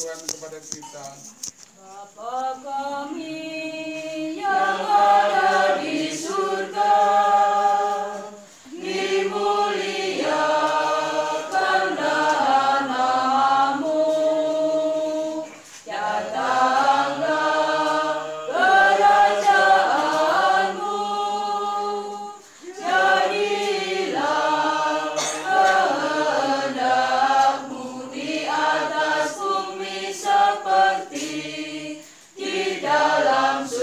Tuhan kepada kita. Bapa kami yang ada di surga, dimuliakan nama-Mu, datanglah kerajaan-Mu, jadilah kehendak-Mu di atas bumi seperti di dalam surga.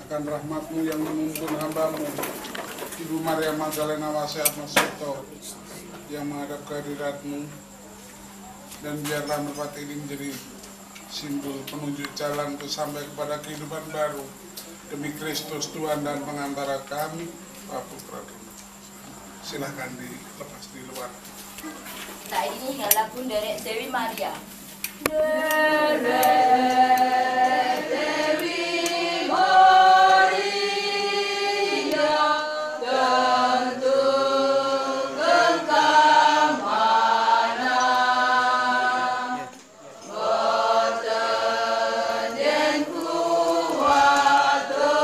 akan rahmat-Mu yang menuntun hamba-Mu, Ibu Maria Magdalena Wasiat Maseto, yang menghadap kehadirat-Mu, dan biarlah merpati ini menjadi simbol penunjuk jalan untuk sampai kepada kehidupan baru demi Kristus Tuhan dan pengantara kami, Pak Putra. Silahkan dilepas di luar. Nah, ini lagu dari Dewi Maria. Dewi Maria, tentu kengkamana, boten kuat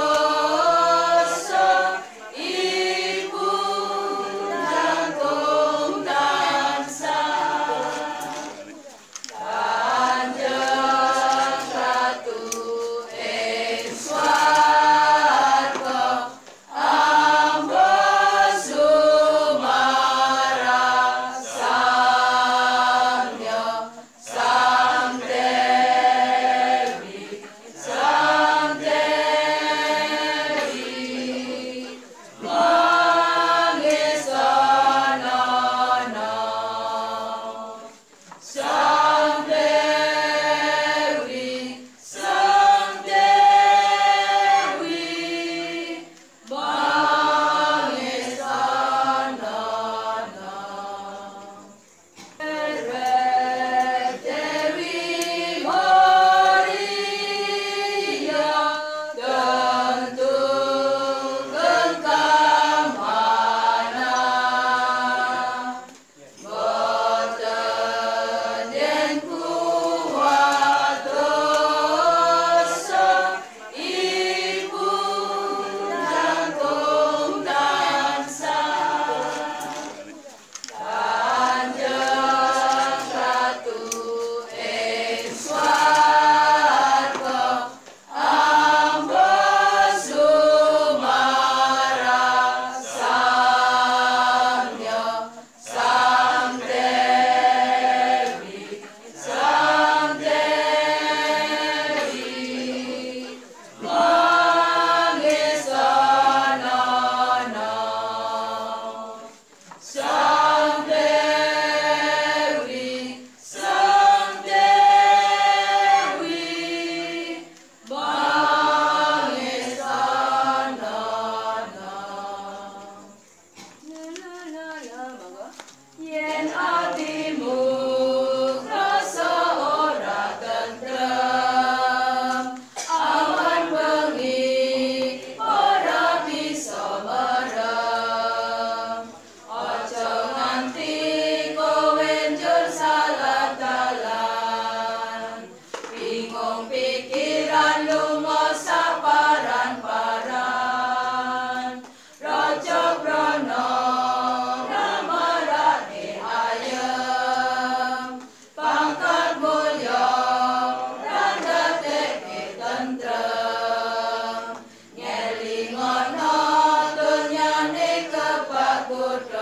dosa, ibu langkung tansah, kanjeng ratu ing swarga, amba sumara samya, Sang Dewi, Sang Dewi, mangesanana, Sang Dewi, Sang Dewi, mangesanana. Dewi Maria, tentu kengkamana, boten yen kuat dosa, ibu langkung tansah, kanjeng ratu ing swarga, amba sumara samya, Sang Dewi, Sang Dewi, mangesanana, Sang Dewi, Sang Dewi, mangesanana. Yen atimu krasa ora tentrem, awan bengi ora bisa merem, aja nganti kowe njur salah dalan, bingung pikiran lunga saparan-paran, raja brana ramarane ayem, pangkat mulya randhateke tentrem, ngelingono dunyane kebak kuda